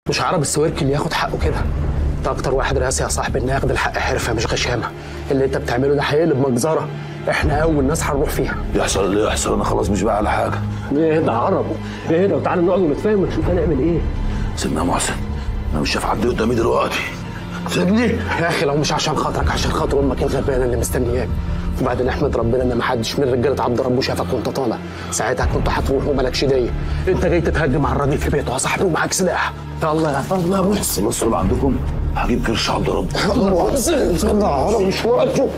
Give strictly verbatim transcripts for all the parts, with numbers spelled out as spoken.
مش عرب السويركي اللي ياخد حقه كده. انت اكتر واحد راسي يا صاحبي ان ياخد الحق حرفه مش غشامه. اللي انت بتعمله ده هيقلب مجزره، احنا اول ناس هنروح فيها. يحصل اللي يحصل، انا خلاص مش بقى على حاجه. ايه ده عرب؟ ايه ده؟ وتعالى نقعد ونتفاهم ونشوف هنعمل ايه. سيبنا يا محسن، انا مش شايف حد قدامي دلوقتي. سيبني يا اخي، لو مش عشان خاطرك عشان خاطر امك الغلبانه اللي مستنياك. وبعدين احمد ربنا ان ما حدش من رجاله عبد ربه شافك وانت طالع، ساعتها كنت هتروح ومالكش ديه. انت جاي تتهجم على الراجل في بيته يا صاحبي ومعاك سلاح. يلا يا الله يا محسن، المسؤول عندكم هجيب كرش عبد ربه. الله محسن، انا مش وقته.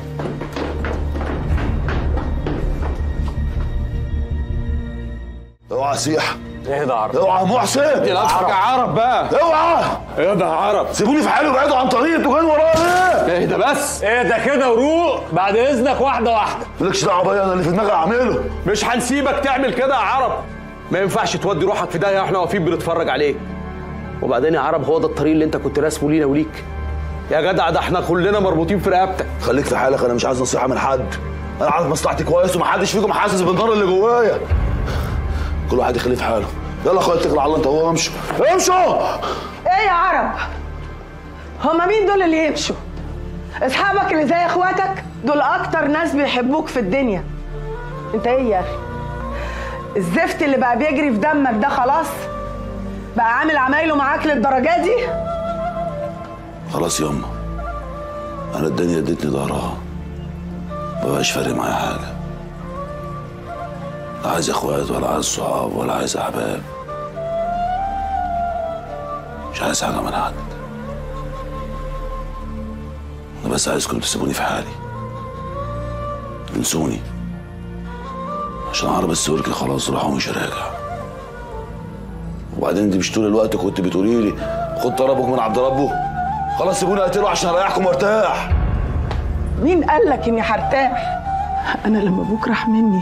اوعى سيح. ايه ده عرب؟ اوعى يا محسن. يا عرب بقى. اوعى. ايه ده عرب؟ سيبوني في حالي وابعدوا عن طريقي، انتوا جايين ورايا ليه؟ ايه ده بس؟ ايه ده كده وروق بعد اذنك، واحده واحده. مالكش دعوه بيا، انا اللي في دماغي اعمله. مش هنسيبك تعمل كده يا عرب. ما ينفعش تودي روحك في داهيه واحنا واقفين بنتفرج عليك. وبعدين يا عرب، هو ده الطريق اللي انت كنت راسمه لينا وليك؟ يا جدع ده احنا كلنا مربوطين في رقبتك. خليك في حالك، انا مش عايز نصيحه من حد. انا عارف مصلحتي كويس ومحدش فيكم حاسس بالنار اللي جوايا. كل واحد يخليه في حاله. يلا اخويا اتكل على الله انت وهو، امشوا امشوا. ايه يا عرب؟ هما مين دول اللي يمشوا؟ اصحابك اللي زي اخواتك دول اكتر ناس بيحبوك في الدنيا. انت ايه يا اخي؟ الزفت اللي بقى بيجري في دمك ده خلاص بقى عامل عمايله معاك للدرجه دي؟ خلاص ياما، انا الدنيا ادتني ظهرها، مبقاش فارق معايا حاجه. لا عايز اخوات ولا عايز صحاب ولا عايز احباب، مش عايز حاجه من حد. انا بس عايزكم تسيبوني في حالي، تنسوني، عشان عرب السويركي خلاص راح ومش راجع. وبعدين انت مش طول الوقت كنت بتقولي لي خد طلبك من عبد ربه؟ خلاص سيبوني اقتله عشان اريحكم وارتاح. مين قال لك اني هرتاح؟ انا لما ابوك راح مني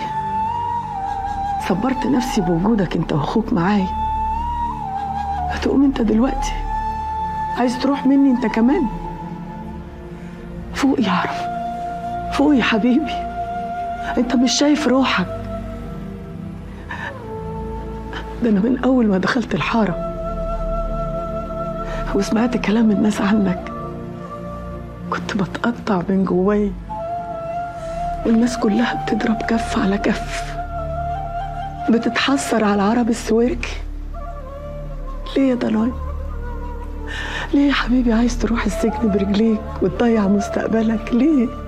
صبرت نفسي بوجودك انت واخوك معايا. هتقوم انت دلوقتي عايز تروح مني انت كمان؟ فوق يا عرب، فوق يا حبيبي، انت مش شايف روحك؟ ده انا من اول ما دخلت الحاره وسمعت كلام الناس عنك كنت بتقطع من جواي، والناس كلها بتضرب كف على كف بتتحسر على عرب السويركي. ليه يا ضناي؟ ليه يا حبيبي عايز تروح السجن برجليك وتضيع مستقبلك؟ ليه؟